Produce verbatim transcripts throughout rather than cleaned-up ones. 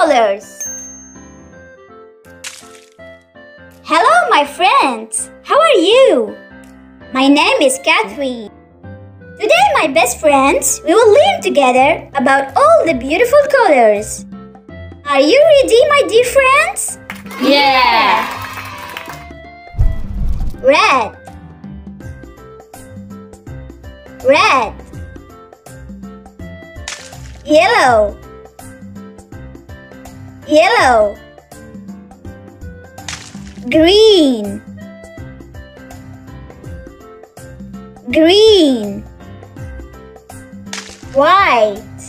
colors. Hello, my friends. How are you? My name is Catherine. Today, my best friends, we will learn together about all the beautiful colors. Are you ready, my dear friends? Yeah! Red. Red. Yellow. Yellow. Green. Green. White.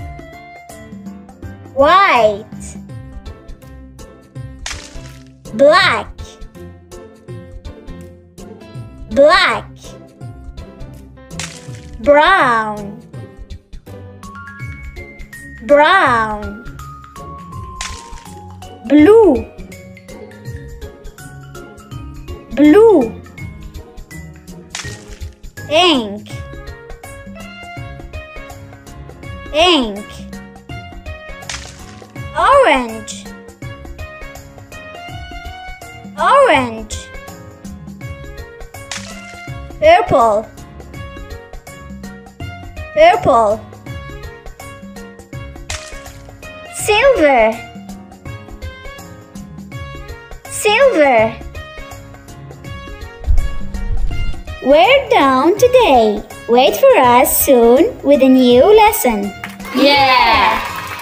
White. Black. Black. Brown. Brown. Blue. Blue. Pink. Pink. Orange. Orange. Purple. Purple. Silver. Silver. We're done today. Wait for us soon with a new lesson. Yeah!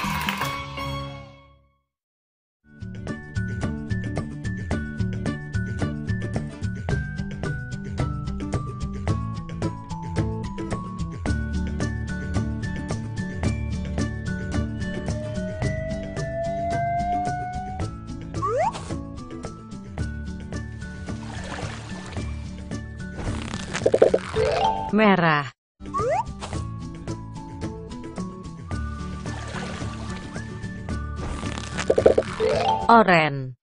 Merah. Oranye.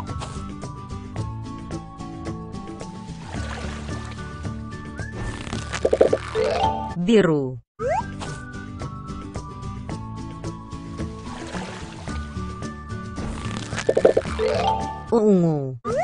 Biru. Ungu.